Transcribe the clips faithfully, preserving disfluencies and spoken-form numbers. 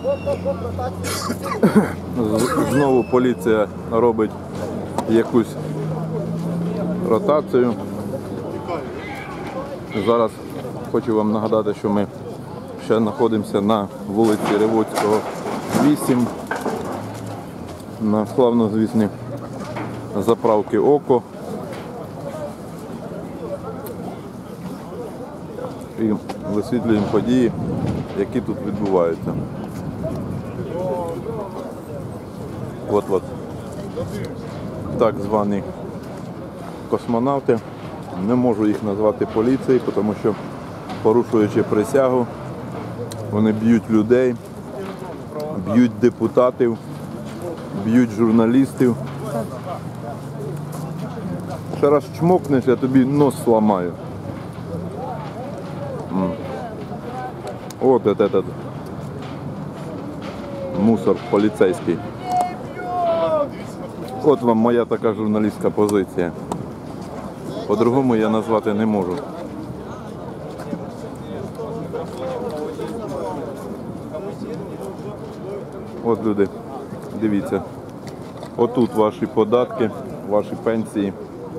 Знову поліція робить якусь ротацію. Зараз хочу вам нагадати, що ми ще знаходимося на вулиці Ревуцького, вісім, на славнозвісній заправки «Око». І висвітлюємо події, які тут відбуваються. От-от так звані космонавти. Не можу їх назвати поліцією, тому що, порушуючи присягу, вони б'ють людей, б'ють депутатів, б'ють журналістів. Ще раз чмокнеш, я тобі нос зламаю. От этот мусор поліцейський. От вам моя така журналістська позиція. По-другому я назвати не можу. От люди, дивіться. Отут ваші податки, ваші пенсії.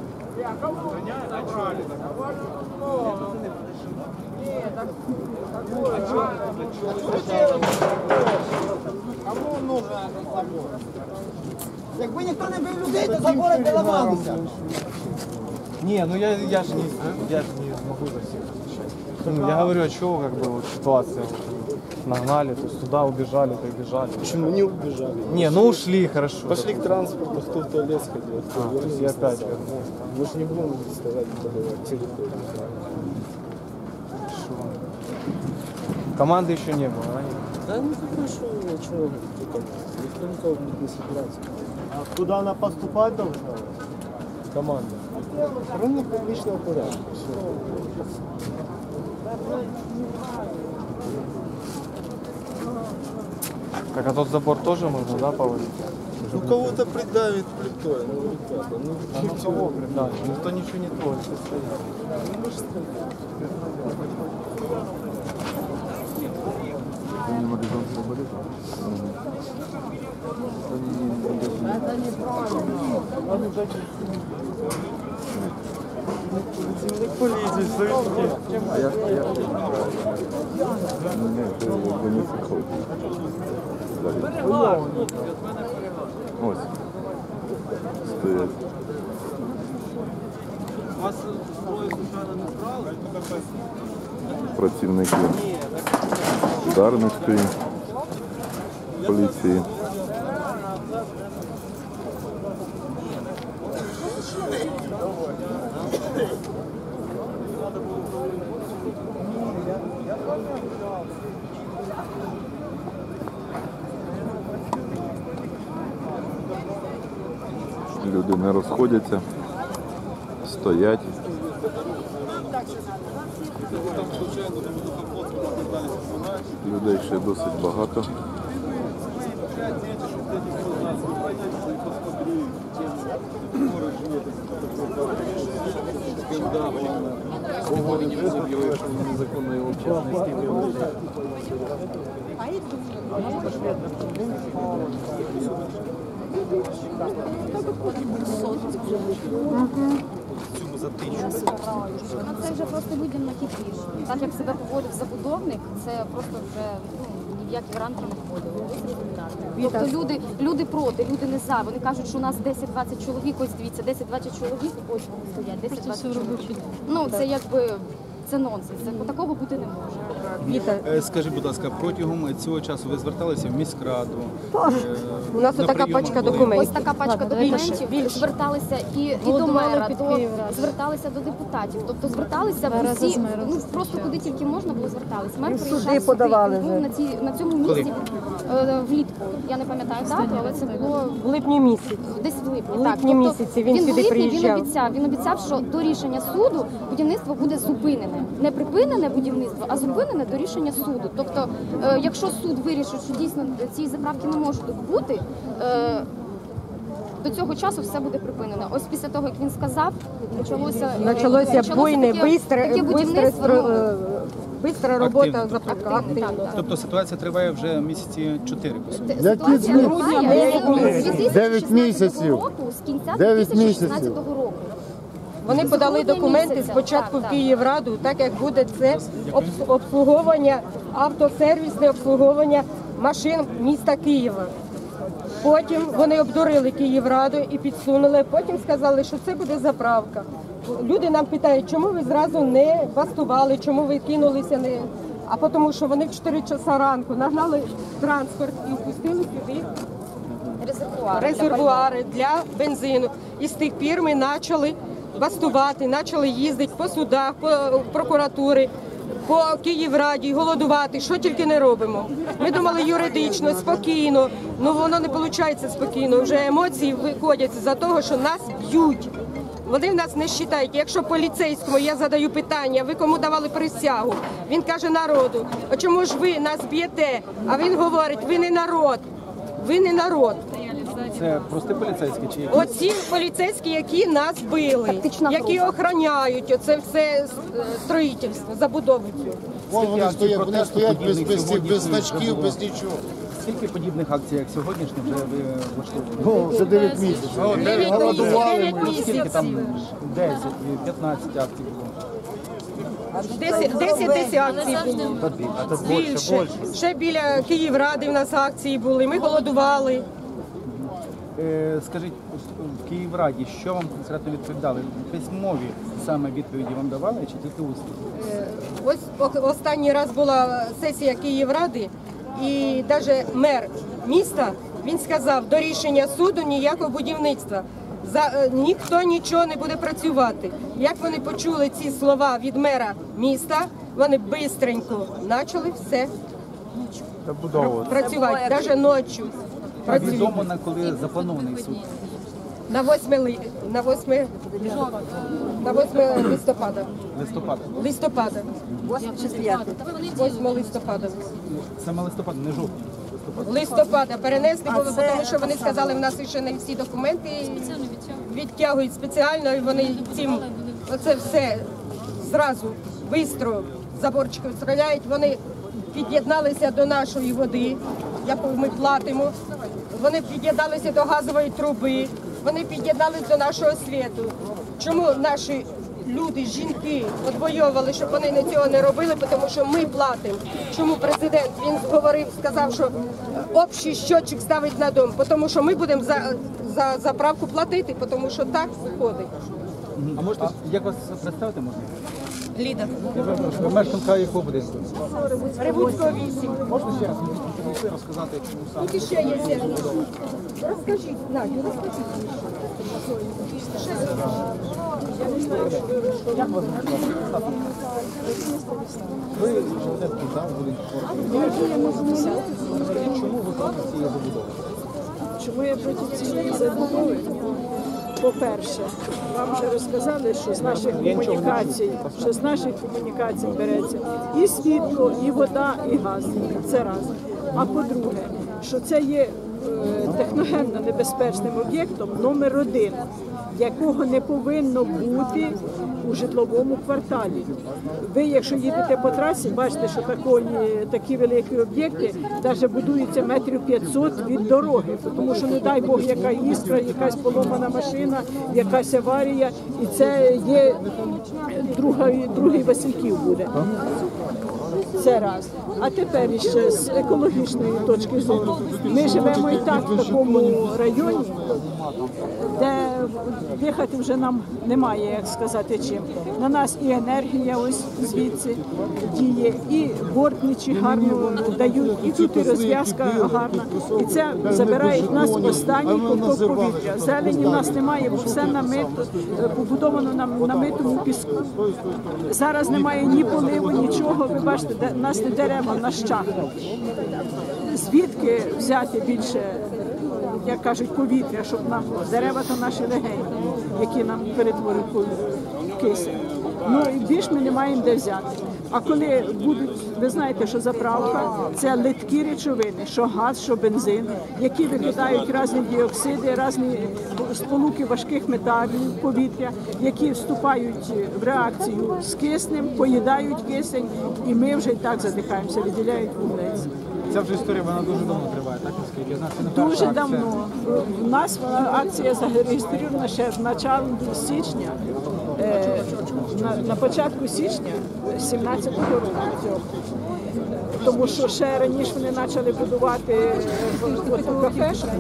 Кому нужен этот забор? Якби ніхто не бив людей, то забори б ламалися. Не, ну я, я же не, я же не могу за всех отвечать. Ну, я говорю, а чего как бы вот ситуация, вот, нагнали, то есть туда убежали, то убежали. Почему не убежали? Не, ну ушли, хорошо. Пошли к транспорту, кто в туалет сходил, кто А, то есть я опять вернулся. Мы же не будем доставать подавать территорию. Хорошо. Команды еще не было, да? Да ну хорошо, ничего, кто там, никто никого не собирается. А куда она поступать должна? Команда. Охрана публичного порядка, все. Так, а тот забор тоже можно, да, повалить? Ну кого-то придавит плитой, ну ребята, ну А ну кого придали? Никто ничего не творит, все стоят. ну, мы же стоим. Ось. Стоять. Вас зброю случайно не брали? Працівники Дарницької поліції. Люди не розходяться, стоять. Людей ще досить багато. Незаконної общественної Ну, це вже просто людям на кіпіш. Так як себе поводив забудовник, це просто вже ну, ні в які рамки не входило. Тобто люди, люди проти, люди не за. Вони кажуть, що у нас десять-двадцять чоловік, ось дивіться, десять-двадцять чоловік, ось вони стоять, десять-двадцять чоловік. Ну, це якби, це нонсенс, це такого бути не може. Е, Скажіть, будь ласка, протягом цього часу ви зверталися в міськраду? У нас така пачка документів. Ось така пачка документів, зверталися і, і до мера, до, зверталися до депутатів, тобто зверталися в усі, ну, просто куди тільки можна було зверталися. Мер приїжджав сюди, він був на, ці, на цьому місці е, влітку, я не пам'ятаю дату, але це було В липні місяці. десь в липні. В так. липні Тобто, місяці він він сюди в липні, приїжджав. Він обіцяв, він обіцяв, що до рішення суду будівництво буде зупинене. Не припинене будівництво, а зупинене до рішення суду. Тобто, е, якщо суд вирішить, що дійсно ці заправки не можуть тут бути, е, до цього часу все буде припинено. Ось після того, як він сказав, почалося, Почалося буйне, таке, бистре, таке бистре будівництво. стро- Ну, е, Бистра робота Активно. запуска, активно. Тобто ситуація триває вже місяці чотири, по суті. Які Ситуація триває з Дев'ять 2016 місяців. року, з кінця Дев'ять дві тисячі шістнадцятого року. Вони подали грудня документи місяця. спочатку Так, в так. Київраду, так як буде це обс- обслуговування, автосервісне обслуговування машин міста Києва. Потім вони обдурили Київраду і підсунули, потім сказали, що це буде заправка. Люди нам питають, чому ви зразу не бастували, чому ви кинулися, не... а тому що вони в чотири часа ранку нагнали транспорт і впустили сюди Резервуари. резервуари для бензину. І з тих пір ми почали бастувати, почали їздити по судах, по прокуратури, по Київраді, голодувати, що тільки не робимо. Ми думали юридично, спокійно, але воно не виходить спокійно. Вже емоції виходять за того, що нас б'ють. Вони в нас не вважають. Якщо поліцейському я задаю питання, ви кому давали присягу? Він каже народу, а чому ж ви нас б'єте? А він говорить, ви не народ, ви не народ. Це прості поліцейські чи які? Оці поліцейські, які нас били, які охороняють оце все е, строїтельство, забудову цю. Вон вони акцій стоять, вони протесту стоять без, подібних без, цих- сьогодні без вже значків, було? без нічого. Скільки подібних акцій, як сьогоднішні, вже ви влаштовуєте? Ну, вже дев'ять місяців. Дев'ять Голодували дев'ять ми. Скільки там? місяців. десять, п'ятнадцять акцій було. Десять, десять десять акцій було. А це Більше. Ще біля Київради в нас акції були, ми голодували. Е, Скажіть, в Київраді, що вам конкретно відповідали? Письмові саме відповіді вам давали чи тільки усні? Ось о- останній раз була сесія Київради, і навіть мер міста, він сказав, до рішення суду ніякого будівництва. За, е, ніхто нічого не буде працювати. Як вони почули ці слова від мера міста, вони бистренько почали все працювати, навіть ночі. Працюють. Відомо, на коли запланований суд. На восьме ли- на восьме на восьме листопада. Листопад. Листопада. восьме листопада. Саме листопад, не жовтня. Листопада перенесли, бо тому що вони сказали, в нас ще не всі документи відтягують спеціально, і вони цим оце все зразу швидко заборчиком стріляють. Вони під'єдналися до нашої води, яку ми платимо. Вони під'єдналися до газової труби, вони під'єдналися до нашого світу. Чому наші люди, жінки відвоювали, щоб вони не цього не робили, тому що ми платимо. Чому президент, він говорив, сказав, що общий щотчик ставить на дом, тому що ми будемо за, за заправку платити, тому що так виходить. А можете, як вас представити можна? Ліда. Ви мешканка якого буде? Ревуцького вісім. Можна ще раз розказати, чому саме? Тут ще є сервіс. Розкажіть, Надю, розкажіть. Ви живете тут, так, в Волинську? Розкажіть, чому ви проти цієї забудови? Чому я проти цієї забудови? По-перше, вам вже розказали, що з наших комунікацій, що з наших комунікацій береться і світло, і вода, і газ. Це раз. А по-друге, що це є е, техногенно небезпечним об'єктом номер один, якого не повинно бути у житловому кварталі. Ви, якщо їдете по трасі, бачите, що такої, такі великі об'єкти навіть будуються метрів п'ятсот від дороги, тому що, не дай Бог, яка іскра, якась поломана машина, якась аварія, і це є другий, другий Васильків буде. Це раз. А тепер ще з екологічної точки зору. Ми живемо і так в такому районі, де дихати вже нам немає, як сказати, чим. На нас і енергія ось звідси діє, і бортничі гарно дають, і тут і розв'язка гарна. І це забирає в нас останній ковток повітря. Зелені в нас немає, бо все намито, побудовано на намитому піску. Зараз немає ні поливу, нічого. Ви бачите, де в нас не дерева, в нас чахне. Звідки взяти більше, як кажуть, повітря, щоб нам дерева то наші легені, які нам перетворюють в кисень. Ну і більш ми не маємо де взяти. А коли будуть Ви знаєте, що заправка – це литкі речовини, що газ, що бензин, які викидають різні діоксиди, різні сполуки важких металів в повітря, які вступають в реакцію з киснем, поїдають кисень, і ми вже і так задихаємося, виділяють вуглець. Ця вже історія, вона дуже давно триває, так, наскільки я знаю, це не перша Дуже акція. давно. У нас вона- акція зареєстрована ще в началу січня, е, на, на початку січня сімнадцятого року цього. Тому що ще раніше вони почали будувати е, оту кафешку,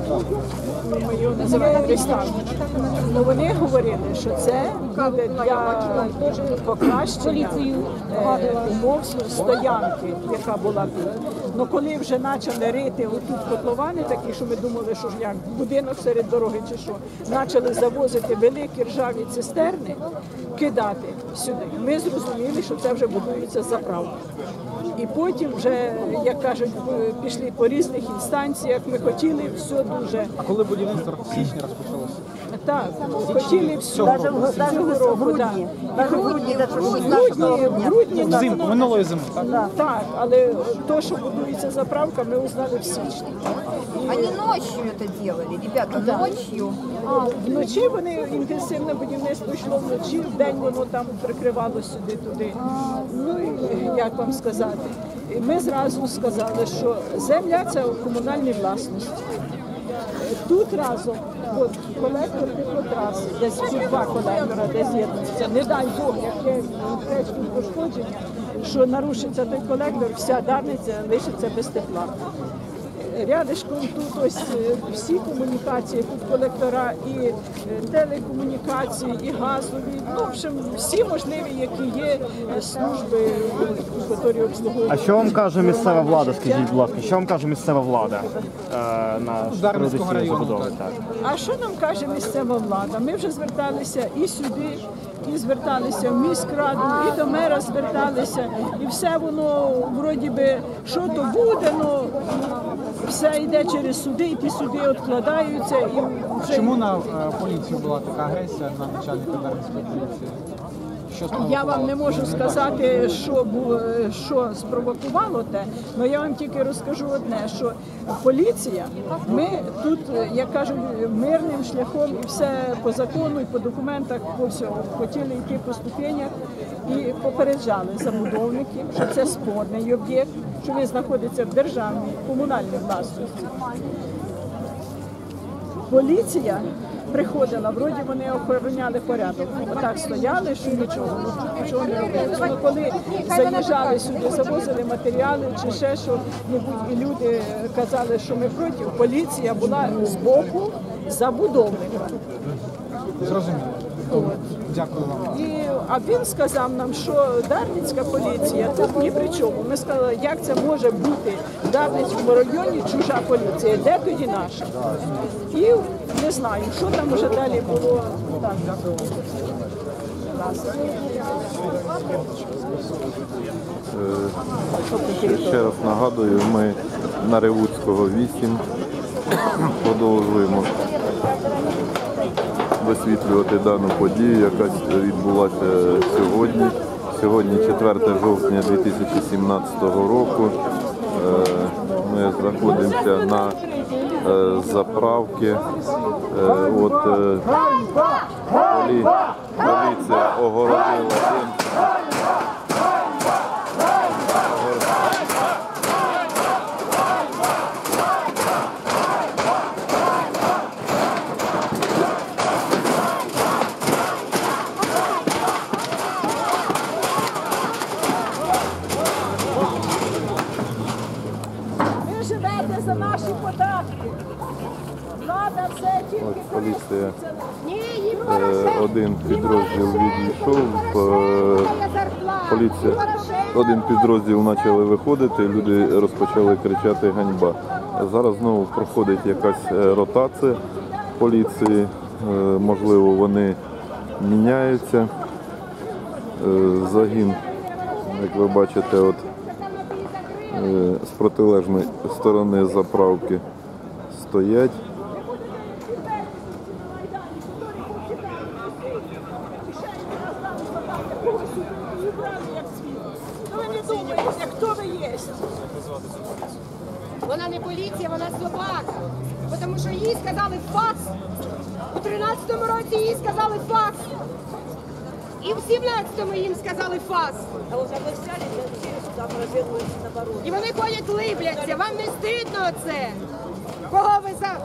ми його називаємо ресторан. Ну, вони говорили, що це буде для покращення е, умов стоянки, яка була тут. Ну коли вже почали рити отут котловани такі, що ми думали, що ж як будинок серед дороги чи що, почали завозити великі ржаві цистерни, кидати сюди. Ми зрозуміли, що це вже будується заправка. І потім вже, як кажуть, пішли по різних інстанціях, ми хотіли все дуже. А коли будівництво в січні розпочалося? Так, хотіли все цього року, да. Навіть в грудні, В грудні, в грудні, да. Взимку, минулої зими, так? Так, але то, що будується заправка, ми узнали в січні. Они ночью это делали, ребята, ночью. Вночі вони інтенсивне будівництво йшло вночі, вдень воно там прикривало сюди-туди. Ну і як вам сказати, і ми зразу сказали, що земля це у комунальній власності. Тут разом от, колектор теплотраси, десь ці два колектора, де з'єднуються. Не дай Бог, яке тречки пошкодження, що нарушиться той колектор, вся Дарниця лишиться без тепла. Рядишком тут ось е, всі комунікації, тут колектора і е, телекомунікації, і газові, ну, в общем, всі можливі, які є е, служби, які обслуговують. А що вам каже місцева влада, скажіть, будь ласка, що вам каже місцева влада е, на Дарницького приводу цієї району, забудови? так. Так. А що нам каже місцева влада? Ми вже зверталися і сюди, і зверталися в міськраду, і до мера зверталися, і все воно, вроді би, що то буде, ну, все йде через суди, і ті суди відкладаються. І вже... Чому на е, поліцію була така агресія, на начальника Дарницької поліції? Що Я вам не можу сказати, що, бу- що спровокувало те, але я вам тільки розкажу одне, що поліція, ми тут, як кажуть, мирним шляхом і все по закону, і по документах, по всьому, хотіли йти по ступенях і попереджали забудовників, що це спорний об'єкт, що він знаходиться в державній, комунальній власності. Поліція приходила, вроді вони охороняли порядок. Отак стояли, що нічого, ну, нічого не робили. Ну, коли заїжджали сюди, завозили матеріали чи ще що-небудь, і люди казали, що ми проти, поліція була з боку забудовника. Зрозуміло. Добре. Дякую вам. І, а він сказав нам, що Дарницька поліція тут ні при чому. Ми сказали, як це може бути в Дарницькому районі чужа поліція, де тоді наша? І не знаю, що там вже далі було. Так, дякую. Ще раз нагадую, ми на Ревуцького вісім продовжуємо висвітлювати дану подію, яка відбулася сьогодні. Сьогодні четверте жовтня дві тисячі сімнадцятого року. Е, Ми знаходимося на е, заправці. Е, От е, полі- поліція огородила тим. Ви живете за наші податки. Влада все тільки Ось поліція. Ні, Е, Один підрозділ відійшов. е, Поліція. Один підрозділ почали виходити, люди розпочали кричати ганьба. Зараз знову проходить якась е, ротація поліції. Е, Можливо, вони міняються. Е, Загін, як ви бачите, от е, з протилежної сторони заправки стоять. Ну ви не думаєте, хто Вона не поліція, вона собака. Тому що їй сказали фас. У тринадцятому році їй сказали фас. І в сімнадцятому їм сказали фас. І вони ходять либляться. Вам не стидно оце? Кого ви за...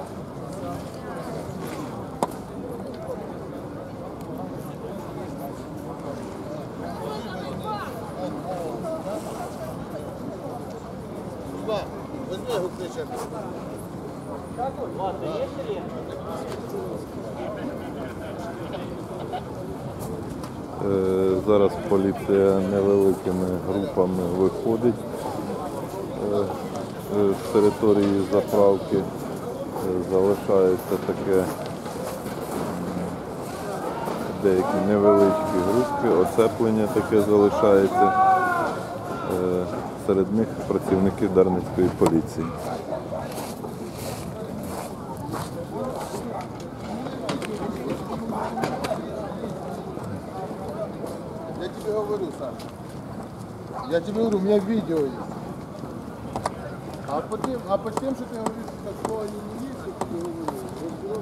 Е, Зараз поліція невеликими групами виходить е, е, з території заправки. Е, Залишається таке м, деякі невеличкі групки, оцеплення таке залишається. Е, Серед них працівники Дарницької поліції. Я тебе говорю, Саша. Я тебе говорю, у меня видео есть. А по тем, а по тем, что ты говоришь, что они не есть, я тебе говорю.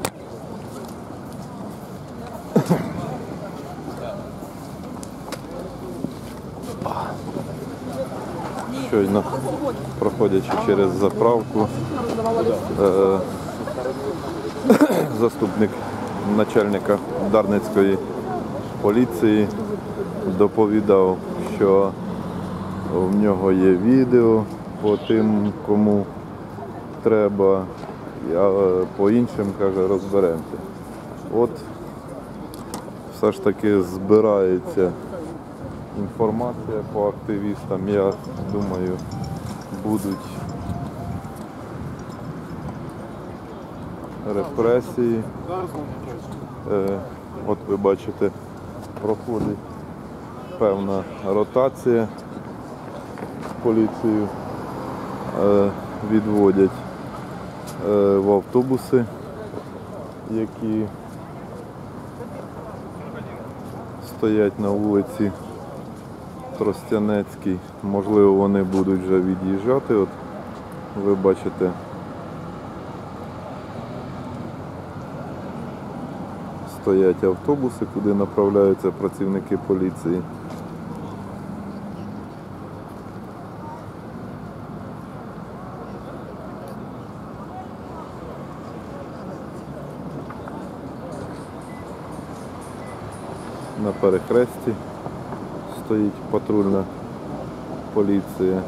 Щойно проходячи через заправку, е, заступник начальника Дарницької поліції доповідав, що в нього є відео по тим, кому треба, а по іншим, каже, розберемося. От все ж таки збирається інформація по активістам. Я думаю, будуть репресії. Е, от ви бачите, проходить певна ротація з поліцією, е, відводять е, в автобуси, які стоять на вулиці Тростянецькій. Можливо, вони будуть вже від'їжджати. От ви бачите, стоять автобуси, куди направляються працівники поліції. На перехресті стоїть патрульна поліція.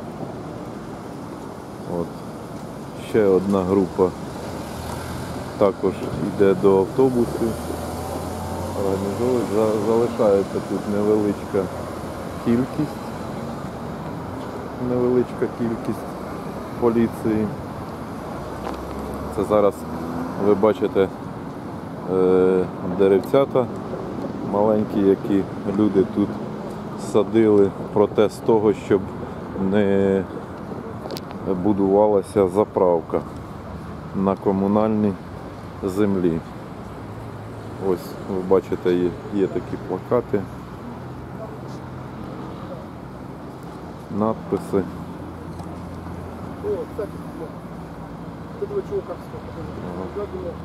От. Ще одна група також йде до автобусів. Організовують. За- Залишається тут невеличка кількість. Невеличка кількість поліції. Це зараз ви бачите е, деревцята маленькі, які люди тут садили, протест того, щоб не будувалася заправка на комунальній землі. Ось ви бачите, є, є такі плакати, надписи. О, кстати, вот этого чувака сколько.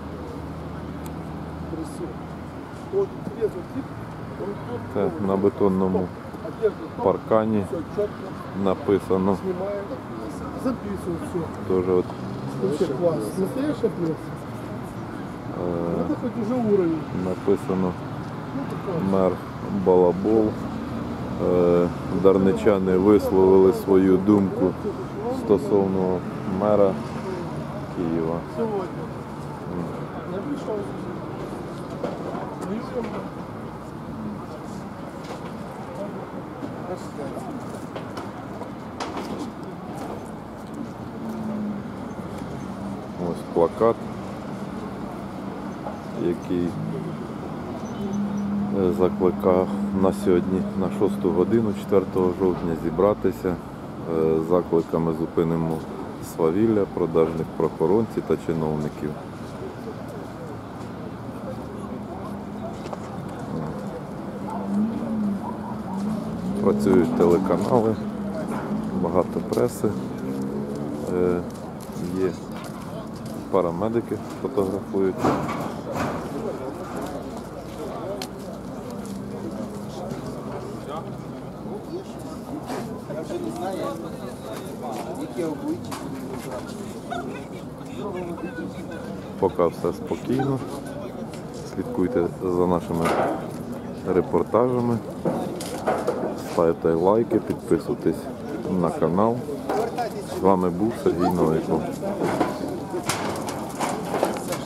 Красиво. Вот трезвый тип, он тут Це на бетонному одежду паркані все четко написано. снимает, записывает все. Теж от, Вообще класс. Настоящая пресса. е, Это хоть уже уровень. написано Ну, такое. мер Балабол. Е, Дарничани висловили свою думку стосовно мера Києва. Сегодня. Я пришел. Видим. Ось плакат, який е, закликав на сьогодні на шосту годину, четвертого жовтня, зібратися е, з закликами зупинимо свавілля продажних прохоронців та чиновників. Працюють телеканали, багато преси. Е, Є парамедики, фотографують. Поки все спокійно. Слідкуйте за нашими репортажами. Ставте лайки, підписуйтесь на канал. З вами був Сергій Новиков.